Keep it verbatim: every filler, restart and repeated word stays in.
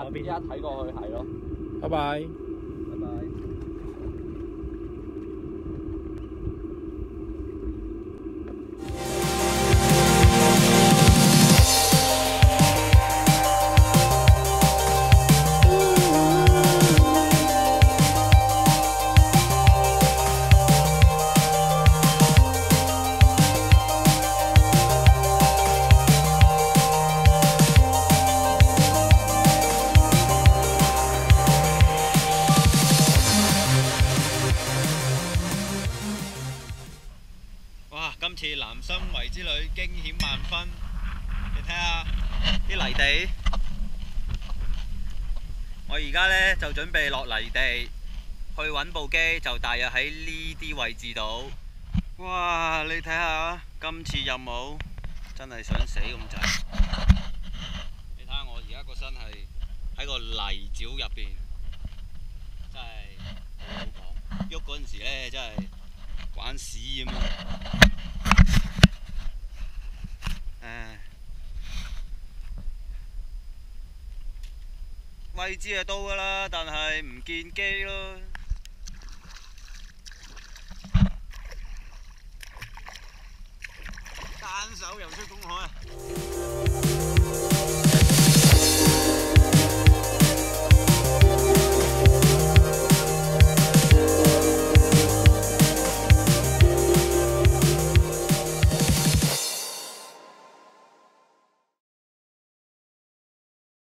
家依家睇過去係咯。 拜拜。 拜拜。 哇！今次南生圍之旅驚險萬分，你睇下啲泥地。我而家呢就準備落泥地，去揾部機，就大約喺呢啲位置度。哇！你睇下今次任務真係想死咁滯。你睇下我而家個身係喺個泥沼入邊，真係冇好講。喐嗰陣時呢，真係玩屎咁樣。唉，位置就到㗎啦，但係唔見機咯。單手游出公海啊！